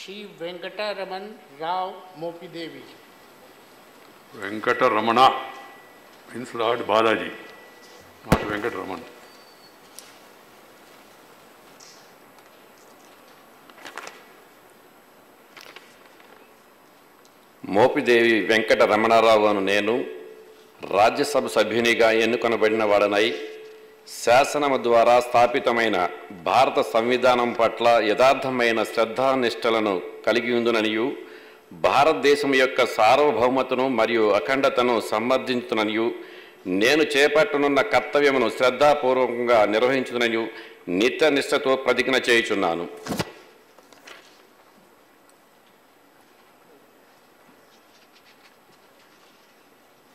Shri Venkataraman Rao Mopidevi. Venkatamana means Lord Balaji, not Venkataraman. Mopidevi Venkata Ramanarao అను నేను రాజ్యసభ సభ్యునిగా ఎన్నుకొనబడిన వాడనై శాసనము ద్వారా స్థాపితమైన భారత సంవిధానం పట్ల యథార్థమైన శ్రద్ధానిష్టలను కలిగి ఉందుననియు భారతదేశం యొక్క సార్వభౌమతను మరియు అఖండతను సమర్థించుననియు నేను చేపట్టనున్న కర్తవ్యమును శ్రద్ధాపూర్వకంగా నిర్వహించుననియు నిత్య నిష్ఠతో ప్రతిజ్ఞ చేయుచున్నాను.